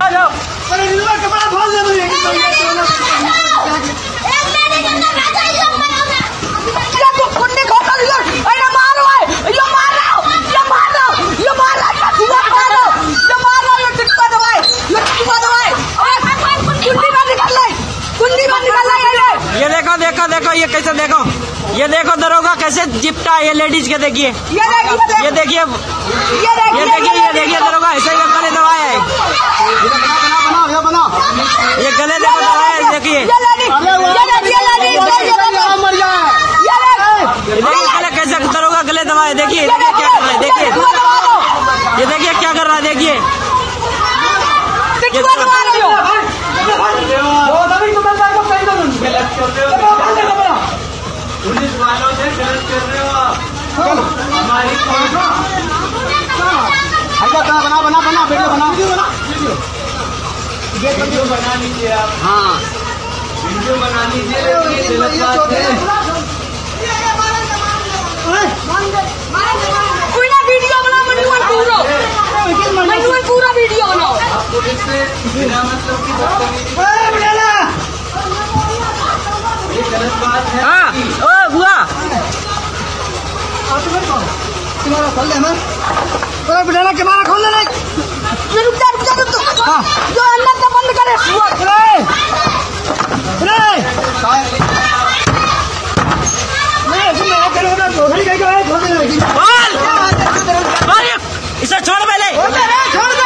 देखो देखो ये कैसे देखो, ये देखो दरोगा कैसे चिपटा है ये लेडीज के। देखिए ये देखिए दरोगा ऐसे ही गले दबाया है, ये गले देखो दबाया है। देखिए गले कैसे दरोगा गले दबाया। देखिए क्या कर रहा है, देखिए ये देखिए क्या कर रहा है। देखिए पुलिस वालों से गलत कर रहे हो आप। हमारी बना वीडियो बना लीजिए आप। हाँ वीडियो बना लीजिए, गलत बात है। वीडियो बनाओ, पूरा वीडियो बनाओ। आप पुलिस से बिना मतलब की ये गलत बात है। हाँ ओ बुआ बिठाना के मारा खोल देना। रुक जा जो अंदर से बंद करे। इसे छोड़ पहले।